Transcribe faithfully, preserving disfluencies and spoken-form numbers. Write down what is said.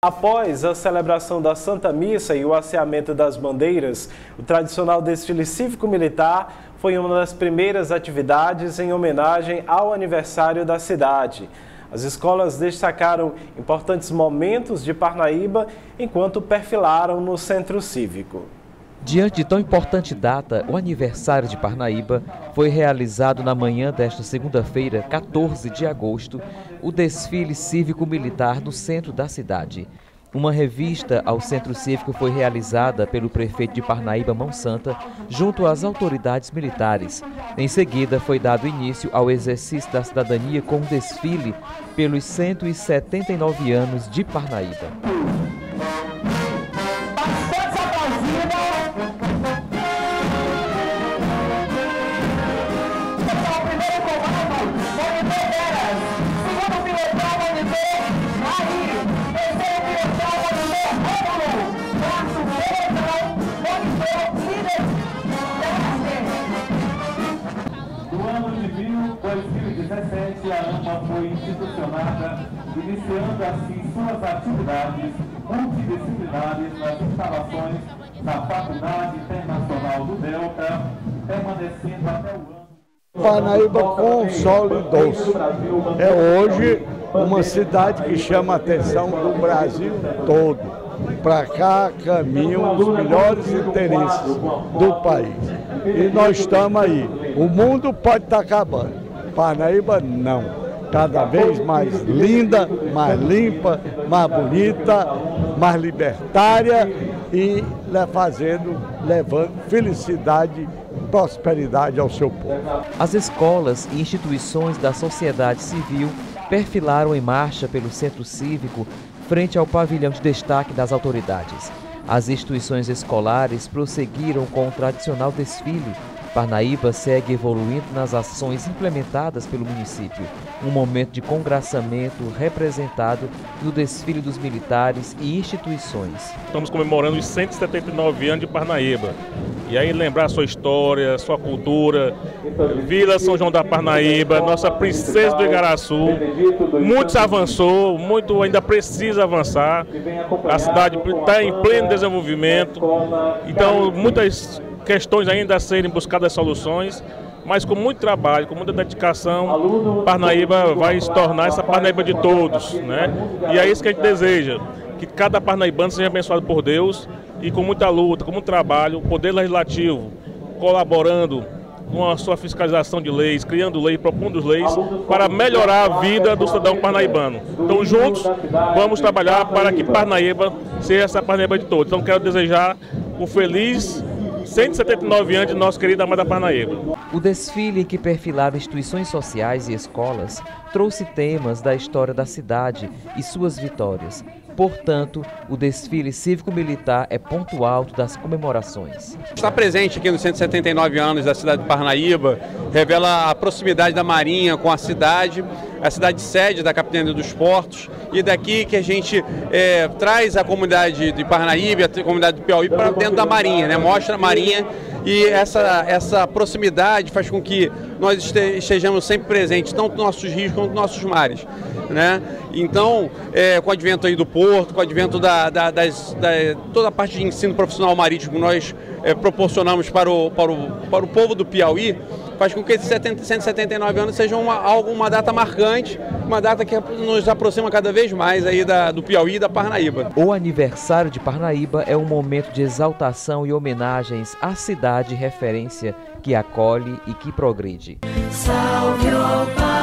Após a celebração da Santa Missa e o hasteamento das bandeiras, o tradicional desfile cívico-militar foi uma das primeiras atividades em homenagem ao aniversário da cidade. As escolas destacaram importantes momentos de Parnaíba enquanto perfilaram no centro cívico. Diante de tão importante data, o aniversário de Parnaíba, foi realizado na manhã desta segunda-feira, quatorze de agosto, o desfile cívico-militar no centro da cidade. Uma revista ao Centro Cívico foi realizada pelo prefeito de Parnaíba, Mão Santa, junto às autoridades militares. Em seguida, foi dado início ao exercício da cidadania com um desfile pelos cento e setenta e nove anos de Parnaíba. No ano de mil e dezessete, a AMA foi institucionada, iniciando assim suas atividades multidisciplinares nas instalações da Faculdade Internacional do Delta, permanecendo até o ano. Parnaíba com sol e doce. É hoje uma cidade que chama a atenção do Brasil todo. Para cá caminham os melhores interesses do país. E nós estamos aí. O mundo pode estar acabando. Parnaíba não. Cada vez mais linda, mais limpa, mais bonita, mais libertária e fazendo, levando felicidade, prosperidade ao seu povo. As escolas e instituições da sociedade civil perfilaram em marcha pelo centro cívico frente ao pavilhão de destaque das autoridades. As instituições escolares prosseguiram com o tradicional desfile. Parnaíba segue evoluindo nas ações implementadas pelo município. Um momento de congraçamento representado no desfile dos militares e instituições. Estamos comemorando os cento e setenta e nove anos de Parnaíba. E aí lembrar sua história, sua cultura, Vila São João da Parnaíba, nossa princesa do Igaraçu. Muito se avançou, muito ainda precisa avançar. A cidade está em pleno desenvolvimento. Então, muitas questões ainda a serem buscadas soluções, mas com muito trabalho, com muita dedicação, Parnaíba vai se tornar essa Parnaíba de todos, né? E é isso que a gente deseja, que cada parnaibano seja abençoado por Deus e com muita luta, com muito trabalho, o Poder Legislativo colaborando com a sua fiscalização de leis, criando leis, propondo leis para melhorar a vida do cidadão parnaibano. Então, juntos, vamos trabalhar para que Parnaíba seja essa Parnaíba de todos. Então, quero desejar um feliz cento e setenta e nove anos de nosso querido amada Parnaíba. O desfile, em que perfilaram instituições sociais e escolas, trouxe temas da história da cidade e suas vitórias. Portanto, o desfile cívico-militar é ponto alto das comemorações. Estar presente aqui nos cento e setenta e nove anos da cidade de Parnaíba revela a proximidade da Marinha com a cidade, a cidade sede da Capitania dos Portos, e daqui que a gente é, traz a comunidade de Parnaíba, a comunidade do Piauí para dentro da Marinha, né? Mostra a Marinha, e essa, essa proximidade faz com que nós estejamos sempre presentes, tanto nos nossos rios quanto nos nossos mares, né? Então, é, com o advento aí do porto, com o advento da, da, das, da toda a parte de ensino profissional marítimo que nós é, proporcionamos para o, para, o, para o povo do Piauí, faz com que esses cento e setenta e nove anos sejam uma, algo, uma data marcante, uma data que nos aproxima cada vez mais aí da, do Piauí e da Parnaíba. O aniversário de Parnaíba é um momento de exaltação e homenagens à cidade referência que acolhe e que progride. Salve, ó Pai!